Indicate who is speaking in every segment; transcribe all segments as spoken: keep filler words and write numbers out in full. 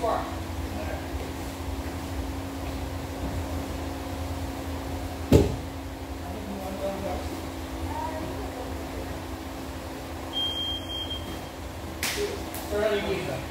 Speaker 1: spark. Throw on your knees though.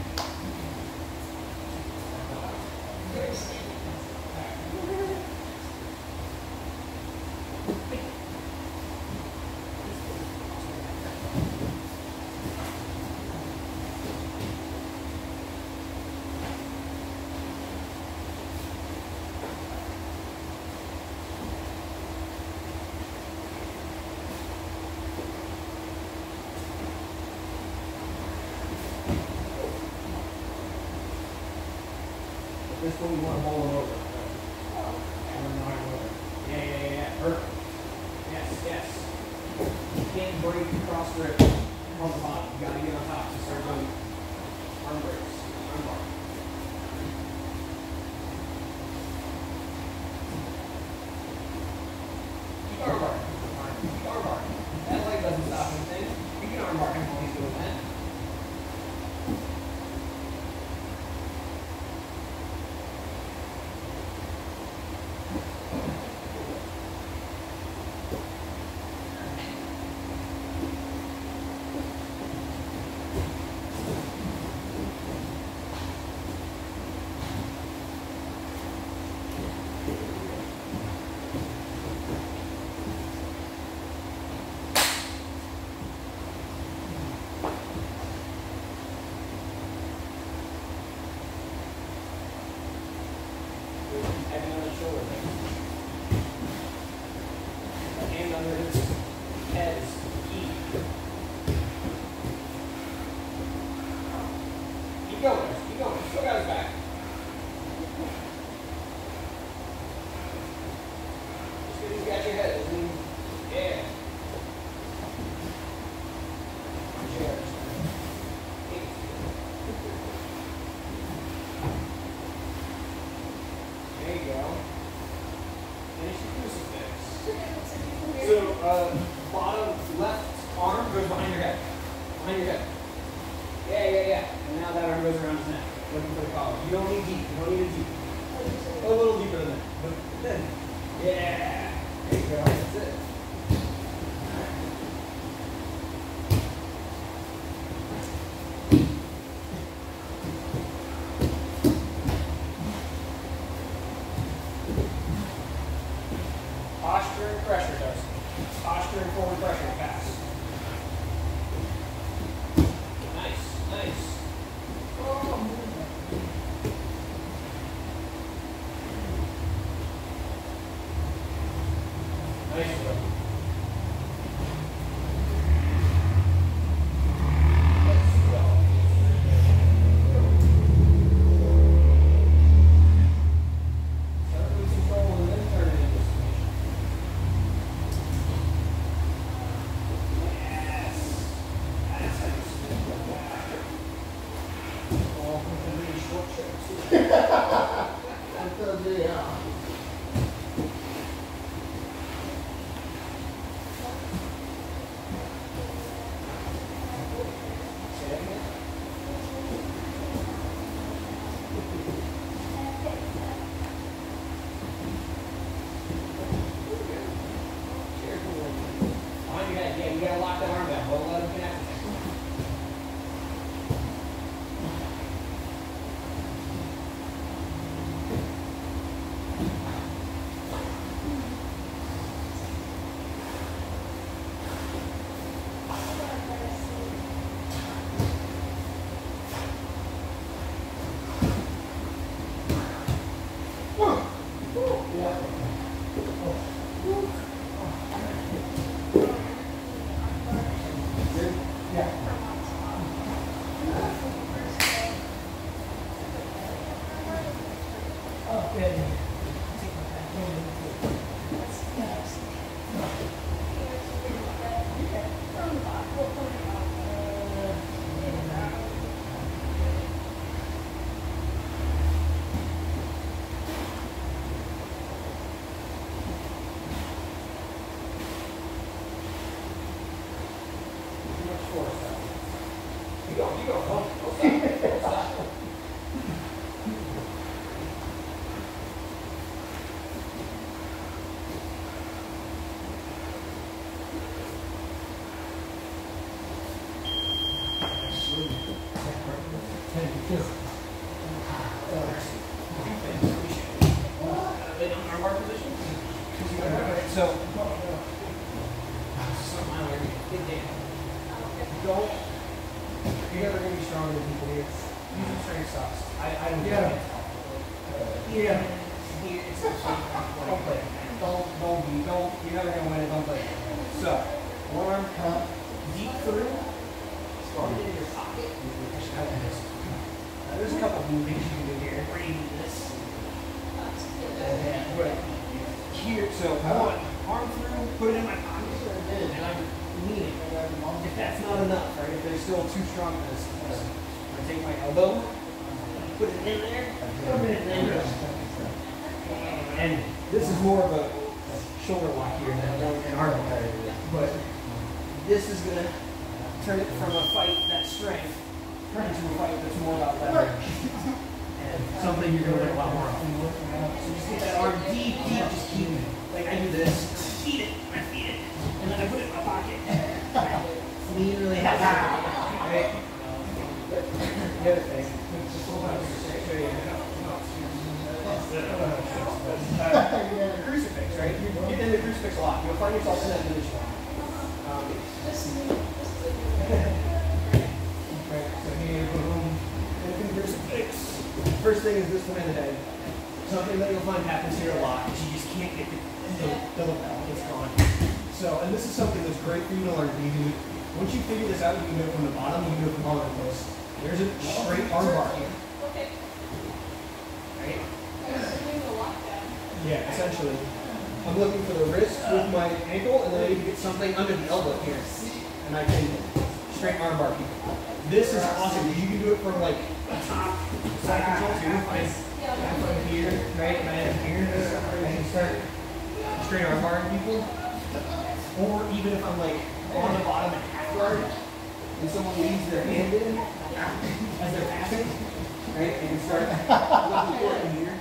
Speaker 1: This one you want to roll it over. Yeah, yeah, yeah, yeah. Perfect. Yes, yes. You can't break across grip from the bottom. You gotta get on top to start doing arm breaks. Arm bar. Keep arm bar. Keep arm bar. That leg doesn't stop anything. You can arm bar him while he's doing that. Heavy on the shoulder. The hand under his head is key. Keep going, keep going. Still got his back. Just because he's got your head doesn't mean, yeah. Chairs. There you go. Finish your crucifix. So, uh, bottom left arm goes behind your head. Behind your head. Yeah, yeah, yeah. And now that arm goes around his neck. Looking for the collar. You don't need deep. You don't need it deep. A little deeper than that. But then, yeah. There you go. That's it. Posture and pressure does. Posture and forward pressure pass. Nice, nice. Oh. Nice work. Let's go. Start with control and then turn it into submission. Lay down armbar position. So, big day. Don't. You're never going to be stronger than people here. Using strength sucks. I, I don't get it. Yeah. Here, it's don't play it. Don't, don't be, don't, you're never going to win it, don't play it. So, one arm up, deep through, put it in your pocket. Now, there's a couple of movements you can do here. Where you do this. And right here, so one, arm through, put it in my pocket, and I'm leaning. If that's not enough, right, if they're still too strong for this, I'm going to take my elbow, put it in there, put it in there. And this is more of a shoulder lock here than an arm lock. But this is going to turn it from a fight that's strength into a fight that's more about leverage. And something you're going to learn a lot more of. So just get that arm deep, deep, just keep it. Like I do this, feed it, I feed it, and then I put it in my pocket. Lean really heavy. Right? The other thing. Uh, crucifix, right? You get in the crucifix a lot. You'll find yourself in that position. Um, right, so here, boom, and crucifix. First thing is this one in the head. Something that you'll find happens here a lot is you just can't get the, the, the lapel. It's gone. So, and this is something that's great for you to learn. You can, once you figure this out, you can do it from the bottom, you can do it from all over the place. There's a straight arm bar here.
Speaker 2: Okay.
Speaker 1: Right?
Speaker 2: Doing a lockdown.
Speaker 1: Yeah, essentially. I'm looking for the wrist with my ankle, and then I need to get something under the elbow here. And I can straight arm bar people. This is awesome. You can do it from like top side control too. I from here, right? And I am here. I can start straight arm barring people. Or even if I'm like on the bottom and half guard, and someone leaves their hand in as they're passing, right? They can start looking for it in here.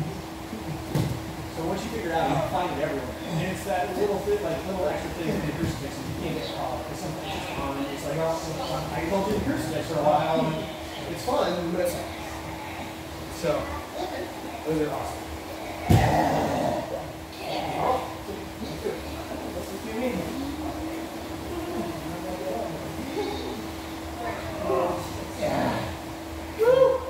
Speaker 1: So once you figure it out, you can find it everywhere. And it's that little bit, like little extra thing in the crucifix that you can't get caught. Because sometimes it's common. It's like, oh, I can hold through the crucifix for a while. And it's fun, but it's so those are awesome. Oh, what's what you mean? Yeah. Woo!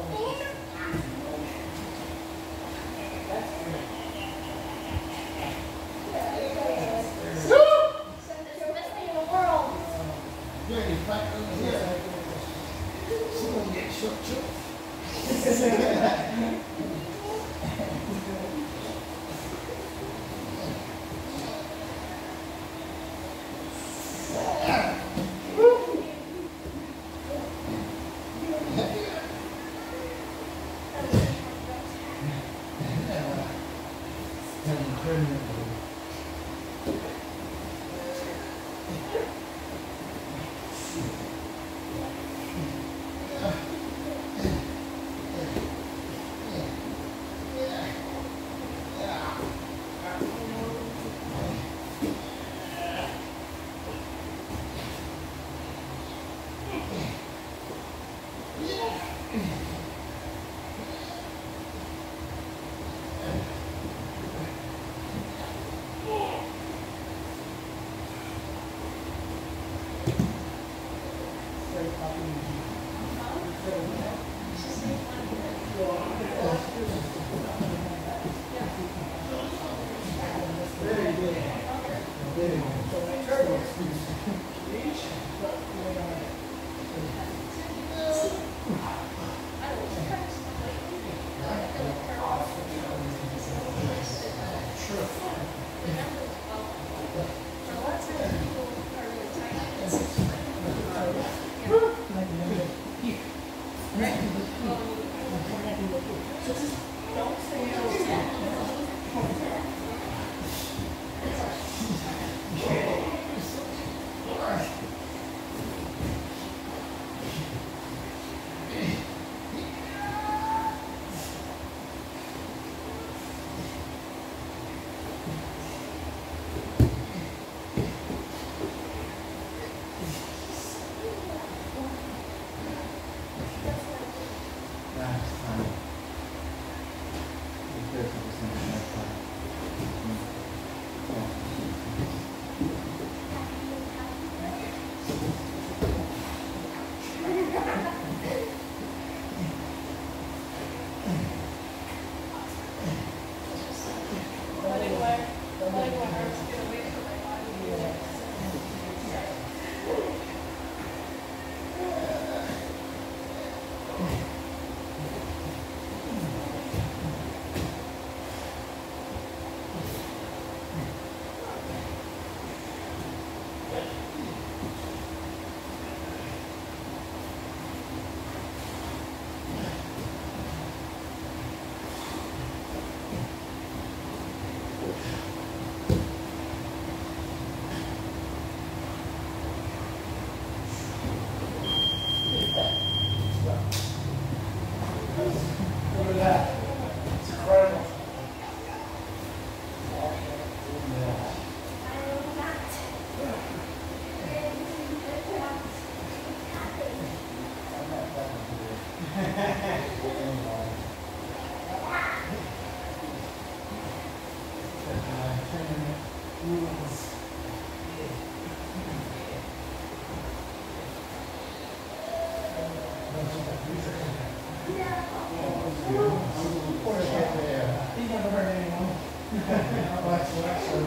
Speaker 3: Hey.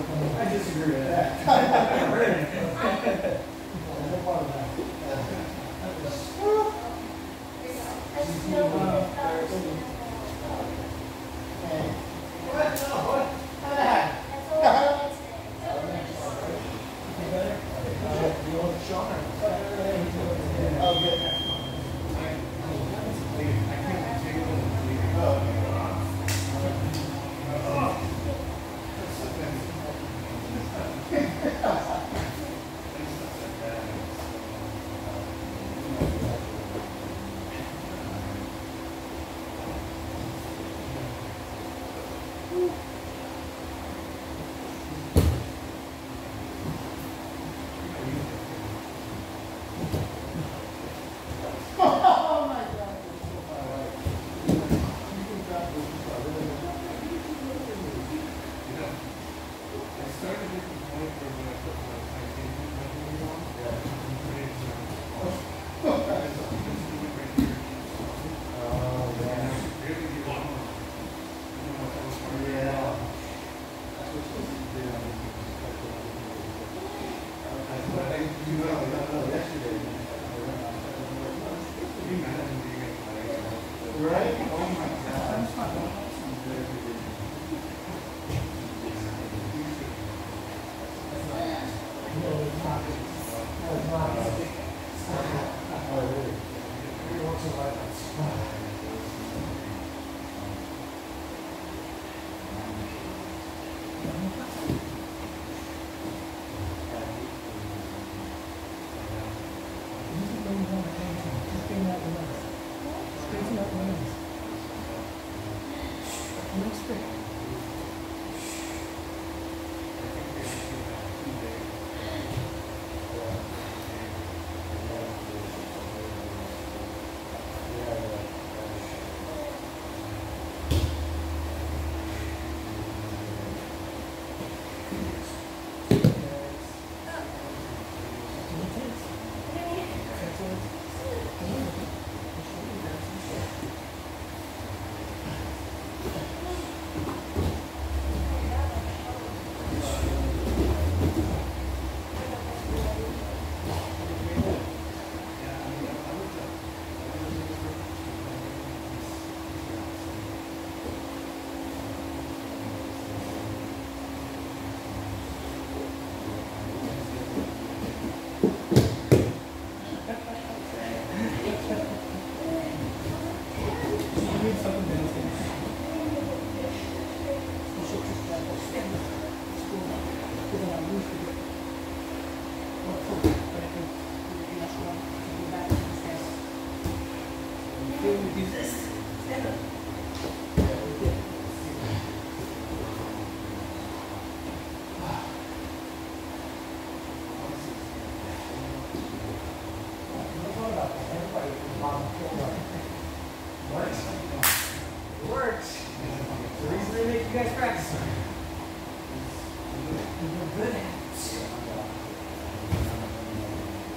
Speaker 1: I disagree with that.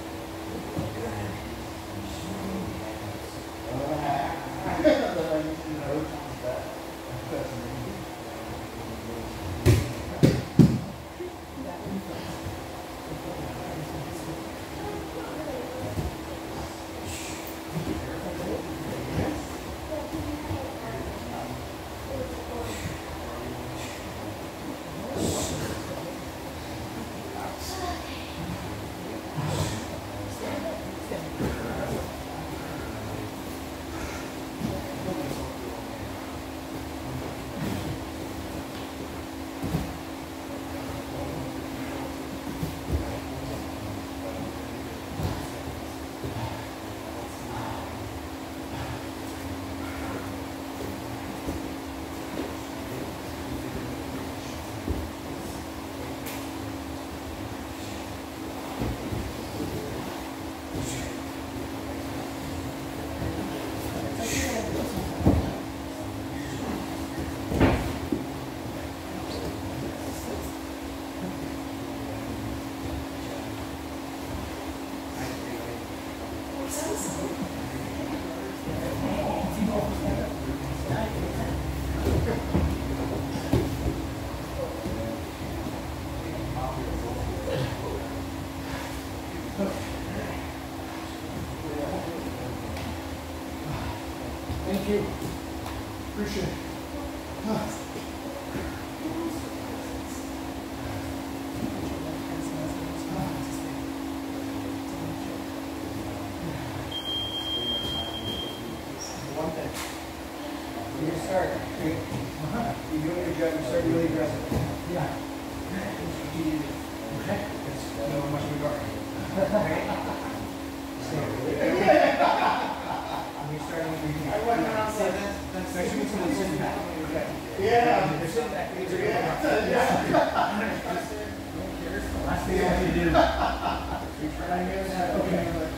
Speaker 3: Good. Thank you. Appreciate it.
Speaker 1: One thing. When you start, you're doing your job, you start really aggressive.
Speaker 3: Yeah.
Speaker 1: Okay. It's no much of a guard. Okay? Stand really good. When you're starting with your I wasn't around like that. Especially when someone's sitting back.
Speaker 3: Yeah.
Speaker 1: They're sitting back. They're sitting back.
Speaker 3: Last thing I want you to do.
Speaker 1: You're trying to get that. Okay.